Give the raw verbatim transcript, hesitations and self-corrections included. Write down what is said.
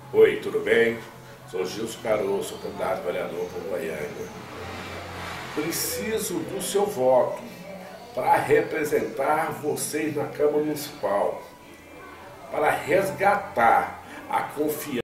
Oi, tudo bem? Sou Gilson Caroço, candidato a vereador por Goiânia. Preciso do seu voto para representar vocês na Câmara Municipal, para resgatar a confiança